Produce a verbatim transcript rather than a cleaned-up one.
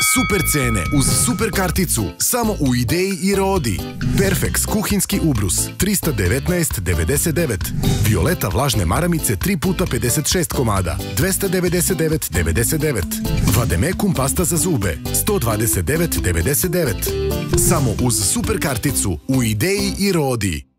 Super cene uz super karticu samo u Ideji i Rodi. Perfex kuhinski ubrus trista devetnaest devedeset devet. Violeta vlažne maramice tri puta pedeset šest komada dvesta devedeset devet devedeset devet. Vademekum pasta za zube sto dvadeset devet devedeset devet. Samo uz super karticu u Ideji i Rodi.